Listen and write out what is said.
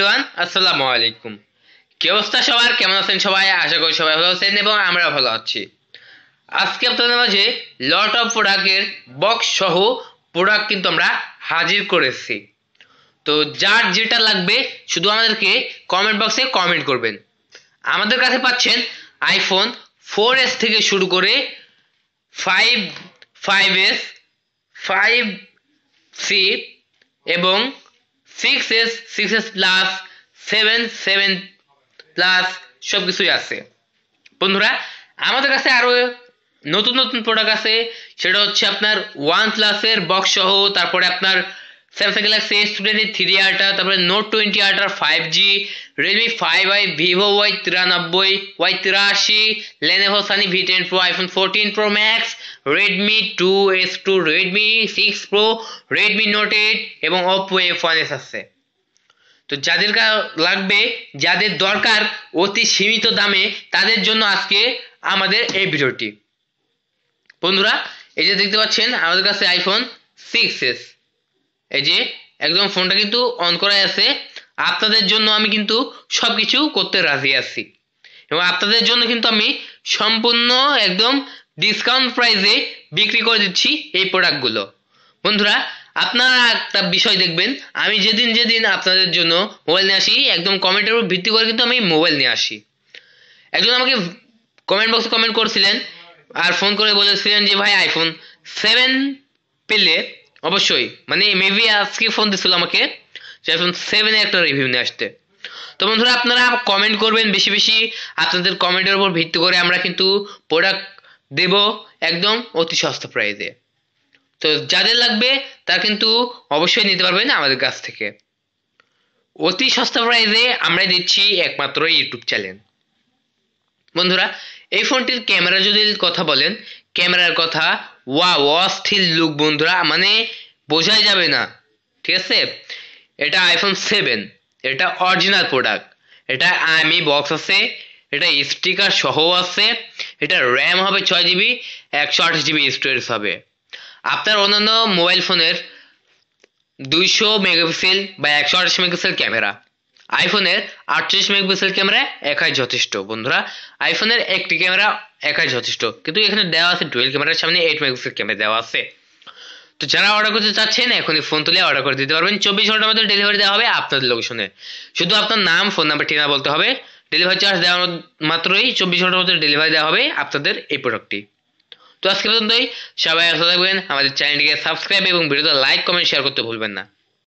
Everyone, আসসালামু আলাইকুম। কি অবস্থা সবার? কেমন আছেন সবাই? আশা করি সবাই ভালো আছেন এবং আমরা ভালো আছি। আজকে আপনাদের মাঝে লট অফ প্রোডাক্টের বক্স সহ প্রোডাক্ট কিন্তু আমরা হাজির করেছি। তো যার যেটা লাগবে শুধু আমাদেরকে কমেন্ট বক্সে কমেন্ট করবেন। আমাদের কাছে পাচ্ছেন আইফোন 4S থেকে শুরু করে 5, 5S, 5C এবং 6S, 6S প্লাস, 7 প্লাস সবকিছুই আছে। বন্ধুরা, আমাদের কাছে আরো নতুন নতুন প্রোডাক্ট আছে। সেটা হচ্ছে আপনার ওয়ান প্লাসের বক্স সহ, তারপরে আপনার স্যামসাং গ্যালাক্সি S23 আল্ট্রা, তারপরে Note 20 Ultra 5G, Redmi 5i, Vivo Y93, Y83, Lenovo Sunny V10 Pro, iPhone 14 Pro Max, Redmi 2S2, Redmi 6 Pro, Redmi Note 8 এবং ওপো F1s আছে। তো যাদের লাগবে, যাদের দরকার অতি সীমিত দামে, তাদের জন্য আজকে আমাদের এই ভিডিওটি। বন্ধুরা, এই যে দেখতে পাচ্ছেন আমাদের কাছে আইফোন 6s, এই যে একদম ফোনটা কিন্তু অন করাই আছে। আপনাদের জন্য আমি কিন্তু সবকিছু করতে রাজি আছি এবং আপনাদের জন্য কিন্তু আমি সম্পূর্ণ একদম ডিসকাউন্ট প্রাইসে বিক্রি করে দিচ্ছি এই প্রোডাক্টগুলো। বন্ধুরা, আপনারা একটা বিষয় দেখবেন, আমি যেদিন যেদিন আপনাদের জন্য মোবাইল নিয়ে আসি, একদম কমেন্টের উপর ভিত্তি করে কিন্তু আমি মোবাইল নিয়ে আসি। একজন আমাকে কমেন্ট বক্সে কমেন্ট করছিলেন আর ফোন করে বলেছিলেন যে ভাই আইফোন 7 পেলে অবশ্যই, মানে মেবি আজকে ফোন দিছিল আমাকে যে আইফোন 7 এর একটা রিভিউ নিয়ে আসতে। তো বন্ধুরা, আপনারা কমেন্ট করবেন বেশি বেশি। আপনাদের কমেন্টের উপর ভিত্তি করে আমরা কিন্তু প্রোডাক্ট দেব একদম অতি সস্তা প্রাইসে। তো যাদের লাগবে তারা কিন্তু অবশ্যই নিতে পারবেন আমাদের কাছ থেকে অতি সস্তা প্রাইসে। আমরা দিচ্ছি একমাত্র ইউটিউব চ্যানেল। বন্ধুরা, এই ফোনটির ক্যামেরা যদি কথা বলেন, ক্যামেরার কথা ওয়াও, অস্থির লুক বন্ধুরা, মানে বোঝাই যাবে না। ঠিক আছে, এটা আইফোন 7, এটা অরিজিনাল প্রোডাক্ট। এটা আইএমই বক্স আছে, এটা স্টিকার সহ আছে, এটা র্যাম হবে 6GB, 128GB স্টোরেজ হবে। আপনার অন্যান্য মোবাইল ফোনের 200 মেগাপিক্সেল বা 128 মেগাপিক্সেল ক্যামেরা, আইফোনের 48 মেগাপিক্সেল ক্যামেরা একাই যথেষ্ট। বন্ধুরা, আইফোনের একটি ক্যামেরা একাই যথেষ্ট, কিন্তু এখানে দেওয়া আছে ডুয়েল ক্যামেরার সামনে 8 মেগাপিক্সেল ক্যামেরা দেওয়া আছে। তো যারা অর্ডার করতে চাচ্ছেন এখনই ফোন তুলে অর্ডার করে দিতে পারবেন। 24 ঘন্টার মধ্যে ডেলিভারি দেওয়া হবে আপনাদের লোকেশনে। শুধু আপনার নাম, ফোন নাম্বার, ঠিকানা বলতে হবে। ডেলিভারি চার্জ দেওয়ার মাত্রই 24 ঘন্টার মধ্যে ডেলিভারি দেওয়া হবে আপনাদের এই প্রোডাক্টটি। তো আজকে পর্যন্তই। সবাই ভালো থাকবেন, আমাদের চ্যানেলটিকে সাবস্ক্রাইব এবং ভিডিওতে লাইক, কমেন্ট, শেয়ার করতে ভুলবেন না।